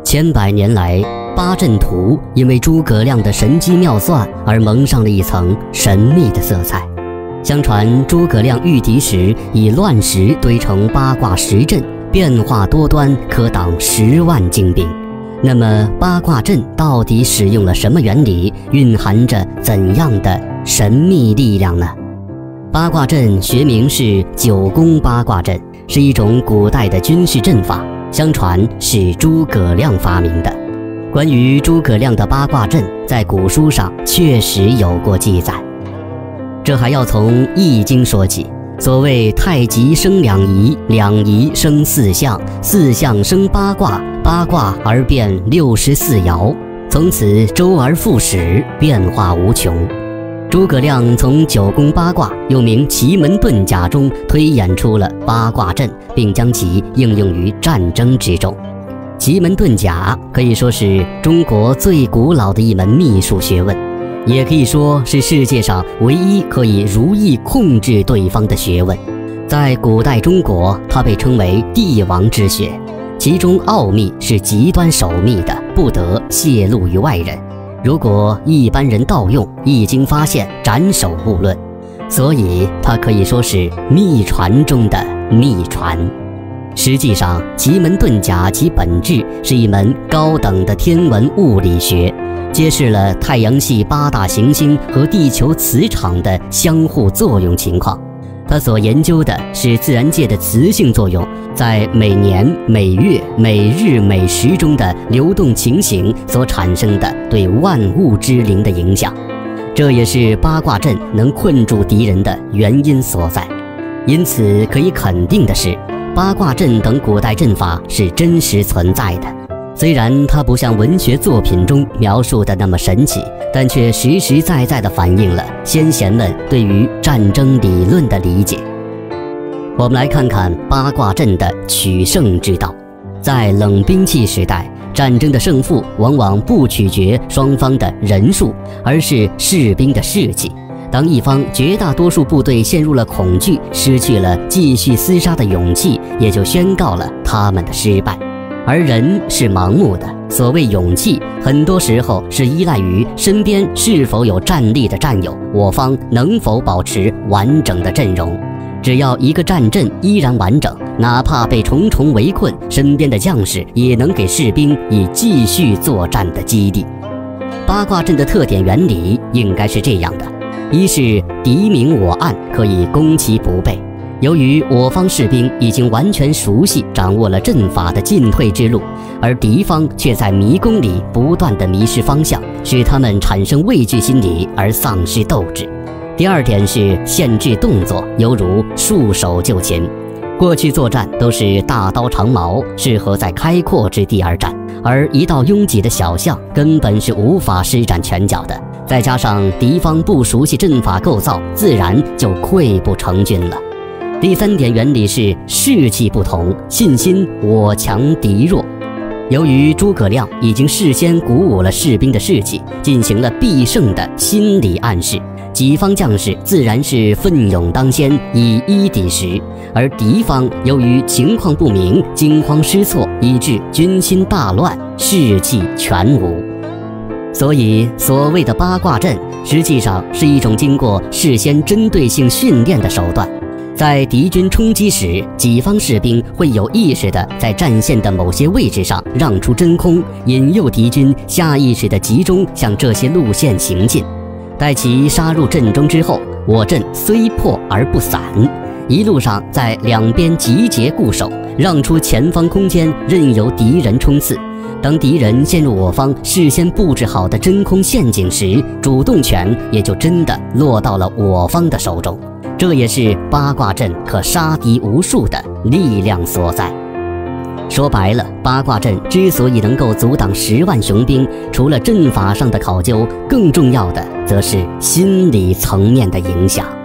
千百年来，八阵图因为诸葛亮的神机妙算而蒙上了一层神秘的色彩。相传诸葛亮御敌时，以乱石堆成八卦石阵，变化多端，可挡10万精兵。那么八卦阵到底使用了什么原理，蕴含着怎样的神秘力量呢？八卦阵学名是九宫八卦阵，是一种古代的军事阵法，相传是诸葛亮发明的。关于诸葛亮的八卦阵，在古书上确实有过记载。这还要从《易经》说起。所谓太极生两仪，两仪生四象，四象生八卦，八卦而变64爻，从此周而复始，变化无穷。诸葛亮从九宫八卦又名奇门遁甲中推演出了八卦阵，并将其应用于战争之中。奇门遁甲可以说是中国最古老的一门秘术学问，也可以说是世界上唯一可以如意控制对方的学问。在古代中国，它被称为帝王之学，其中奥秘是极端守密的，不得泄露于外人。如果一般人盗用，一经发现，斩首勿论。所以它可以说是秘传中的秘传。实际上，奇门遁甲其本质是一门高等的天文物理学，揭示了太阳系8大行星和地球磁场的相互作用情况。他所研究的是自然界的磁性作用在每年、每月、每日、每时中的流动情形所产生的对万物之灵的影响，这也是八卦阵能困住敌人的原因所在。因此可以肯定的是，八卦阵等古代阵法是真实存在的。虽然它不像文学作品中描述的那么神奇，但却实实在在地反映了先贤们对于战争理论的理解。我们来看看八卦阵的取胜之道。在冷兵器时代，战争的胜负往往不取决双方的人数，而是士兵的士气。当一方绝大多数部队陷入了恐惧，失去了继续厮杀的勇气，也就宣告了他们的失败。而人是盲目的，所谓勇气，很多时候是依赖于身边是否有战力的战友，我方能否保持完整的阵容。只要一个战阵依然完整，哪怕被重重围困，身边的将士也能给士兵以继续作战的激励。八卦阵的特点原理应该是这样的：一是敌明我暗，可以攻其不备。由于我方士兵已经完全熟悉掌握了阵法的进退之路，而敌方却在迷宫里不断地迷失方向，使他们产生畏惧心理而丧失斗志。第二点是限制动作，犹如束手就擒。过去作战都是大刀长矛，适合在开阔之地而战，而一到拥挤的小巷，根本是无法施展拳脚的。再加上敌方不熟悉阵法构造，自然就溃不成军了。第三点原理是士气不同，信心我强敌弱。由于诸葛亮已经事先鼓舞了士兵的士气，进行了必胜的心理暗示，己方将士自然是奋勇当先，以一敌十，而敌方由于情况不明，惊慌失措，以致军心大乱，士气全无。所以所谓的八卦阵实际上是一种经过事先针对性训练的手段。在敌军冲击时，己方士兵会有意识地在战线的某些位置上让出真空，引诱敌军下意识地集中向这些路线行进。待其杀入阵中之后，我阵虽破而不散，一路上在两边集结固守，让出前方空间，任由敌人冲刺。当敌人陷入我方事先布置好的真空陷阱时，主动权也就真的落到了我方的手中。这也是八卦阵可杀敌无数的力量所在。说白了，八卦阵之所以能够阻挡10万雄兵，除了阵法上的考究，更重要的则是心理层面的影响。